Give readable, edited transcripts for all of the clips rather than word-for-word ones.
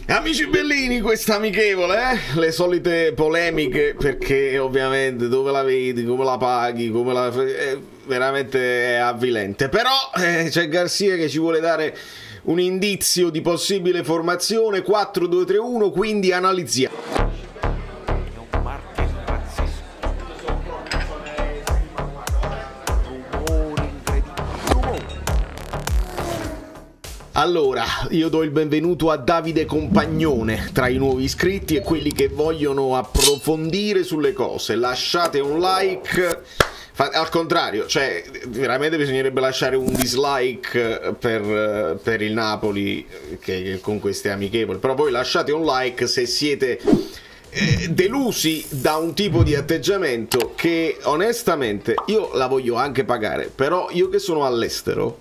Amici bellini, questa amichevole, le solite polemiche, perché ovviamente dove la vedi, come la paghi, come la... veramente è avvilente. Però c'è Garcia che ci vuole dare un indizio di possibile formazione 4-2-3-1, quindi analizziamo. Allora, io do il benvenuto a Davide Compagnone, tra i nuovi iscritti e quelli che vogliono approfondire sulle cose. Lasciate un like, al contrario, cioè veramente bisognerebbe lasciare un dislike per il Napoli che con queste amichevoli, però poi lasciate un like se siete delusi da un tipo di atteggiamento che onestamente io la voglio anche pagare, però io che sono all'estero,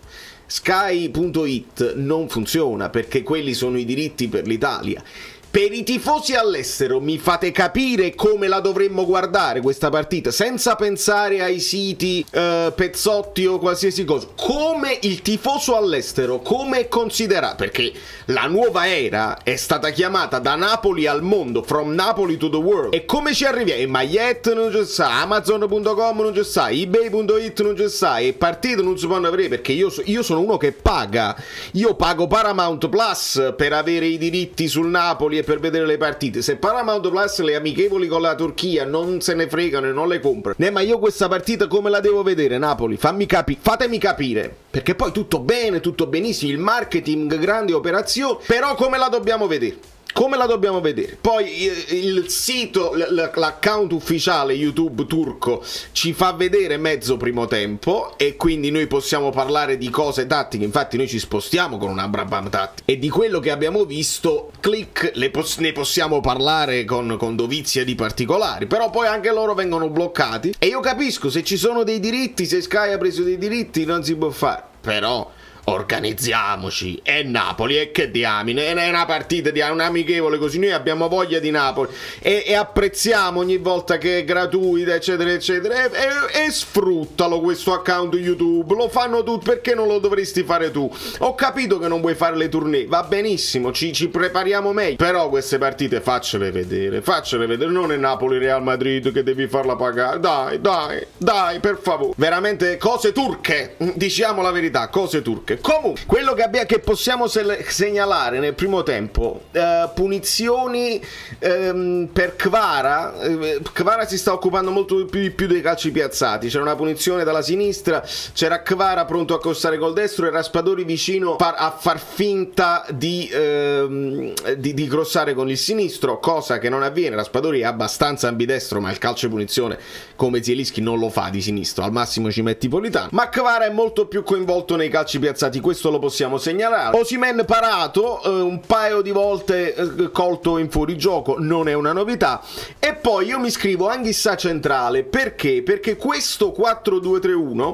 Sky.it non funziona perché quelli sono i diritti per l'Italia. Per i tifosi all'estero mi fate capire come la dovremmo guardare questa partita senza pensare ai siti Pezzotti o qualsiasi cosa. Come il tifoso all'estero, come è considerato? Perché la nuova era è stata chiamata da Napoli al mondo, from Napoli to the world. E come ci arriviamo? E Magliette non ci sta, Amazon.com non ci sta, eBay.it non ci sta, e partite non si possono avere perché io sono uno che paga. Io pago Paramount Plus per avere i diritti sul Napoli e per vedere le partite. Se Paramount Plus le amichevoli con la Turchia non se ne fregano e non le compro, ma io questa partita come la devo vedere, Napoli? Fatemi capire, perché poi tutto bene, tutto benissimo, il marketing, grande operazione, però come la dobbiamo vedere? Come la dobbiamo vedere? Poi il sito, l'account ufficiale YouTube turco ci fa vedere mezzo primo tempo e quindi noi possiamo parlare di cose tattiche, infatti noi ci spostiamo con una Brabham tattica e di quello che abbiamo visto, click, ne possiamo parlare con dovizia di particolari, però poi anche loro vengono bloccati e io capisco, se ci sono dei diritti, se Sky ha preso dei diritti non si può fare, però... organizziamoci, è Napoli, e che diamine, è una partita di un amichevole così, noi abbiamo voglia di Napoli e apprezziamo ogni volta che è gratuita eccetera eccetera e sfruttalo questo account YouTube, lo fanno tutti, perché non lo dovresti fare tu? Ho capito che non vuoi fare le tournée, va benissimo, ci prepariamo meglio, però queste partite faccele vedere, non è Napoli Real Madrid che devi farla pagare, dai per favore, veramente cose turche, diciamo la verità, cose turche. Comunque, quello che possiamo segnalare nel primo tempo, punizioni per Kvara. Kvara si sta occupando molto più dei calci piazzati. C'era una punizione dalla sinistra, c'era Kvara pronto a accostare col destro e Raspadori vicino a far finta di crossare con il sinistro, cosa che non avviene. Raspadori è abbastanza ambidestro, ma il calcio di punizione come Zielinski non lo fa di sinistro, al massimo ci metti Politano, ma Kvara è molto più coinvolto nei calci piazzati, questo lo possiamo segnalare. Osimhen parato un paio di volte, colto in fuorigioco, non è una novità. E poi io mi scrivo Anguissa centrale, perché? Perché questo 4-2-3-1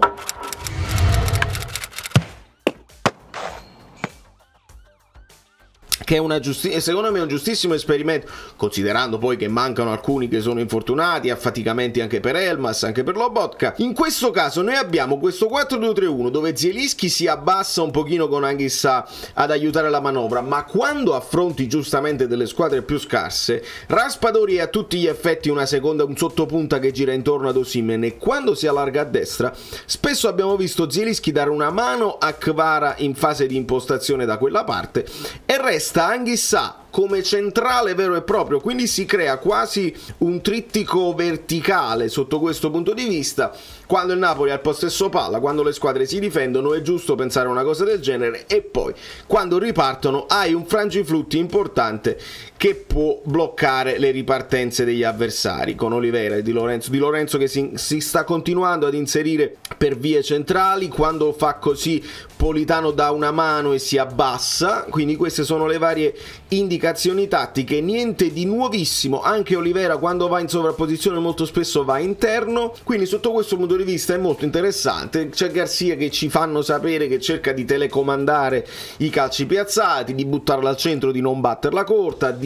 che è secondo me un giustissimo esperimento, considerando poi che mancano alcuni che sono infortunati, affaticamenti anche per Elmas, anche per Lobotka. In questo caso noi abbiamo questo 4-2-3-1 dove Zielinski si abbassa un pochino con Anguissa ad aiutare la manovra, ma quando affronti giustamente delle squadre più scarse, Raspadori è a tutti gli effetti un sottopunta che gira intorno ad Osimhen, e quando si allarga a destra spesso abbiamo visto Zielinski dare una mano a Kvara in fase di impostazione da quella parte e resta Anguissa come centrale vero e proprio, quindi si crea quasi un trittico verticale sotto questo punto di vista. Quando il Napoli ha il possesso palla, quando le squadre si difendono, è giusto pensare a una cosa del genere, e poi quando ripartono hai un frangiflutti importante che può bloccare le ripartenze degli avversari, con Oliveira e Di Lorenzo che si sta continuando ad inserire per vie centrali. Quando fa così Politano dà una mano e si abbassa, quindi queste sono le varie indicazioni tattiche, niente di nuovissimo. Anche Oliveira quando va in sovrapposizione molto spesso va interno, quindi sotto questo punto di vista è molto interessante. C'è Garcia che ci fanno sapere che cerca di telecomandare i calci piazzati, di buttarla al centro, di non batterla corta, di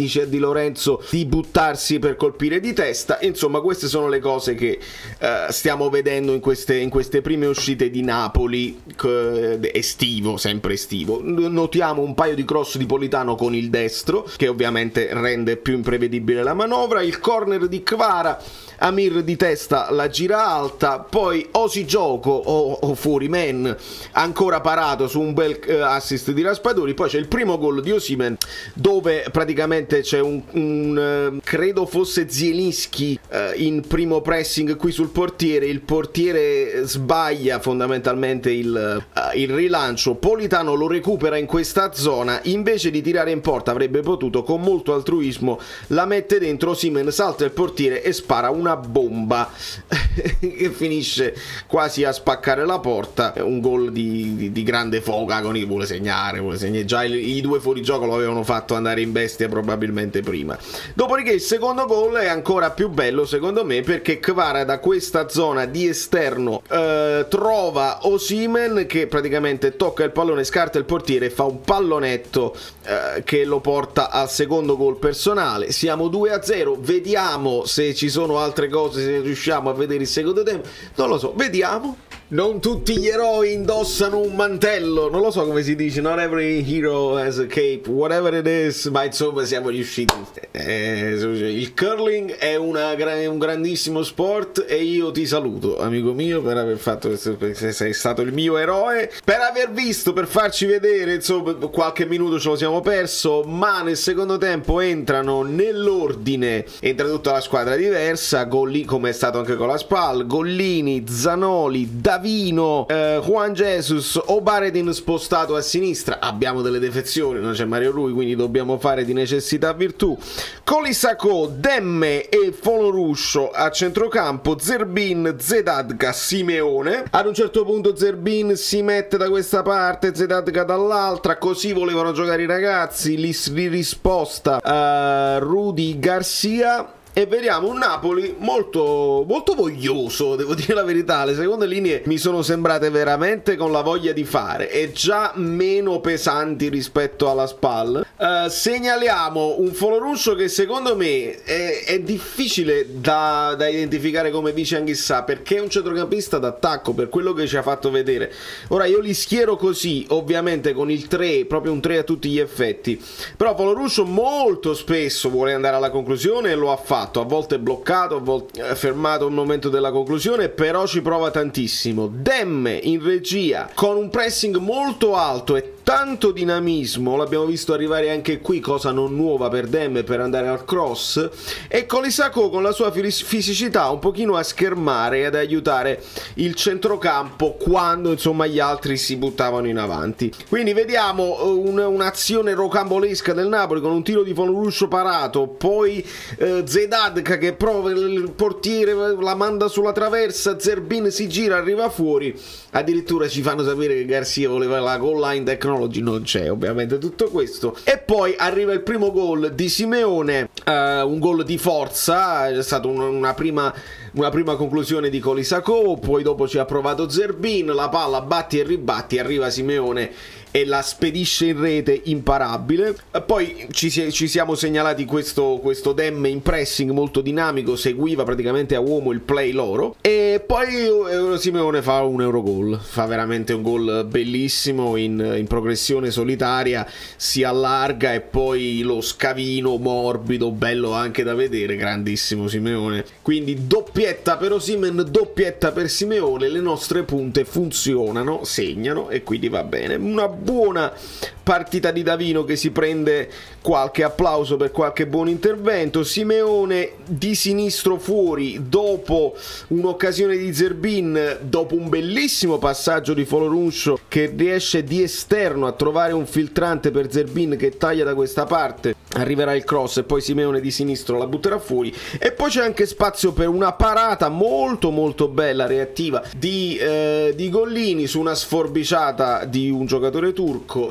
dice a Di Lorenzo di buttarsi per colpire di testa. Insomma, queste sono le cose che stiamo vedendo in queste prime uscite di Napoli, estivo, sempre estivo. Notiamo un paio di cross di Politano con il destro, che ovviamente rende più imprevedibile la manovra, il corner di Kvara, Amir di testa la gira alta, poi Osigioco o fuori man ancora parato su un bel assist di Raspadori. Poi c'è il primo gol di Osimhen, dove praticamente c'è un credo fosse Zielinski in primo pressing qui sul portiere, il portiere sbaglia fondamentalmente il rilancio, Politano lo recupera in questa zona, invece di tirare in porta avrebbe potuto, con molto altruismo la mette dentro, Osimhen salta il portiere e spara una bomba che finisce quasi a spaccare la porta. Un gol di grande foga, con vuole segnare già i due fuorigioco lo avevano fatto andare in bestia probabilmente prima. Dopodiché il secondo gol è ancora più bello secondo me, perché Kvara da questa zona di esterno trova Osimhen che praticamente tocca il pallone, scarta il portiere e fa un pallonetto che lo porta al secondo gol personale. Siamo 2-0, vediamo se ci sono altre cose, se riusciamo a vedere il secondo tempo, non lo so, vediamo. Non tutti gli eroi indossano un mantello, non lo so come si dice, not every hero has a cape, whatever it is, ma insomma siamo riusciti. Il curling è un grandissimo sport e io ti saluto, amico mio, per aver fatto, sei stato il mio eroe, per aver visto, per farci vedere, insomma qualche minuto ce lo siamo perso, ma nel secondo tempo entrano nell'ordine, entra tutta la squadra diversa, Gollini, come è stato anche con la SPAL, Gollini, Zanoli, Davino, Juan Jesus, Obaredin spostato a sinistra, abbiamo delle defezioni, non c'è Mario Rui, quindi dobbiamo fare di necessità virtù, Colisacco, Demme e Foloruscio a centrocampo, Zerbin, Zedadka, Simeone. Ad un certo punto Zerbin si mette da questa parte, Zedadka dall'altra, così volevano giocare i ragazzi, li risposta Rudy Garcia. E vediamo un Napoli molto voglioso, devo dire la verità. Le seconde linee mi sono sembrate veramente con la voglia di fare e già meno pesanti rispetto alla SPAL. Segnaliamo un Foloruscio che secondo me è difficile da identificare come vice Anghissà, perché è un centrocampista d'attacco, per quello che ci ha fatto vedere. Ora io li schiero così, ovviamente con il 3, proprio un 3 a tutti gli effetti, però Foloruscio molto spesso vuole andare alla conclusione e lo ha fatto. A volte è bloccato, a volte è fermato al momento della conclusione, però ci prova tantissimo. Demme in regia con un pressing molto alto e tanto dinamismo, l'abbiamo visto arrivare anche qui, cosa non nuova per Demme, per andare al cross, e Colisacco con la sua fisicità un pochino a schermare e ad aiutare il centrocampo quando insomma gli altri si buttavano in avanti. Quindi vediamo un'azione rocambolesca del Napoli con un tiro di Foloruscio parato, poi Zedadka che prova, il portiere la manda sulla traversa, Zerbin si gira, arriva fuori, addirittura ci fanno sapere che Garcia voleva la goal line technology, non c'è ovviamente tutto questo, e poi arriva il primo gol di Simeone, un gol di forza, è stata una prima conclusione di Colisacco, poi dopo ci ha provato Zerbin, la palla batti e ribatti, arriva Simeone e la spedisce in rete, imparabile. Poi ci siamo segnalati questo Demme in pressing molto dinamico, seguiva praticamente a uomo il play loro, e poi Simeone fa un Eurogol, fa veramente un gol bellissimo in progressione solitaria, si allarga e poi lo scavino morbido, bello anche da vedere, grandissimo Simeone. Quindi doppietta per Osimhen, doppietta per Simeone, le nostre punte funzionano, segnano e quindi va bene. Una buona partita di Davino che si prende qualche applauso per qualche buon intervento. Simeone di sinistro fuori dopo un'occasione di Zerbin, dopo un bellissimo passaggio di Foloruscio che riesce di esterno a trovare un filtrante per Zerbin che taglia da questa parte, arriverà il cross e poi Simeone di sinistro la butterà fuori, e poi c'è anche spazio per una parata molto bella reattiva di Gollini su una sforbiciata di un giocatore turco. Ci vuole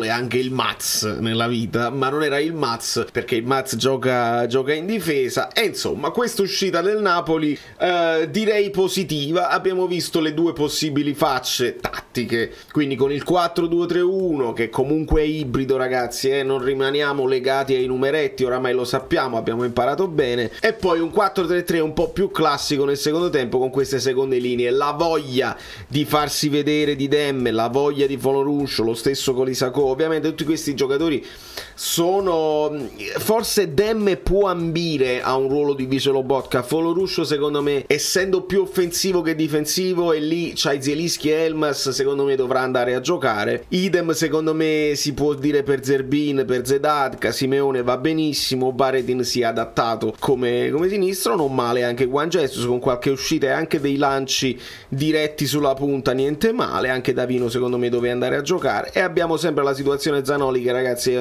vuole anche il Maz nella vita, ma non era il Maz, perché il Maz gioca in difesa. E insomma, questa uscita del Napoli direi positiva. Abbiamo visto le due possibili facce tattiche, quindi con il 4-2-3-1 che comunque è ibrido, ragazzi, non rimaniamo legati ai numeretti, oramai lo sappiamo, abbiamo imparato bene, e poi un 4-3-3 un po' più classico nel secondo tempo con queste seconde linee. La voglia di farsi vedere di Demme, la voglia di Foloruscio, lo stesso Colisacco, ovviamente tutti questi giocatori sono, forse Demme può ambire a un ruolo di vice Lobotka, Foloruscio secondo me essendo più offensivo che difensivo, e lì c'hai Zielinski e Elmas, secondo me dovrà andare a giocare. Idem secondo me si può dire per Zerbin, per Zedat, Simeone va benissimo, Baredin si è adattato come sinistro, non male anche Juan Jesus con qualche uscita e anche dei lanci diretti sulla punta, niente male, anche Davino secondo me deve andare a giocare, e abbiamo sempre la situazione Zanoli che, ragazzi,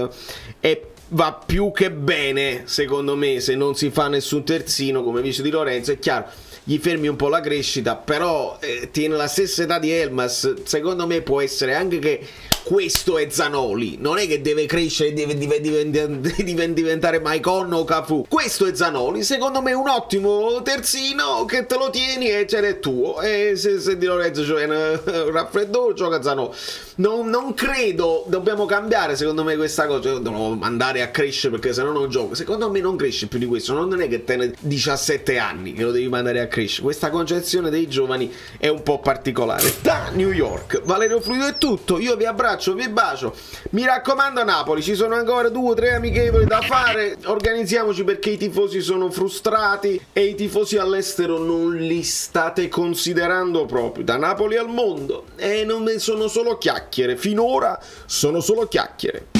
va più che bene secondo me. Se non si fa nessun terzino come vice di Lorenzo, è chiaro, gli fermi un po' la crescita, però tiene la stessa età di Elmas, secondo me può essere anche che questo è Zanoli, non è che deve crescere, deve diventare Maicon o Cafu, questo è Zanoli, secondo me è un ottimo terzino che te lo tieni e ce l'è tuo, e se Di Lorenzo c'è un raffreddore gioca Zanoli. Non credo, dobbiamo cambiare secondo me questa cosa, dobbiamo andare a crescere perché se no non gioco, secondo me non cresce più di questo, non è che te 17 anni che lo devi mandare a crescere, questa concezione dei giovani è un po' particolare. Da New York, Valerio Fluido è tutto, io vi abbraccio, vi bacio, mi raccomando Napoli, ci sono ancora 2 o 3 amichevoli da fare, organizziamoci perché i tifosi sono frustrati e i tifosi all'estero non li state considerando proprio. Da Napoli al mondo, e non sono solo chiacchiere, finora sono solo chiacchiere.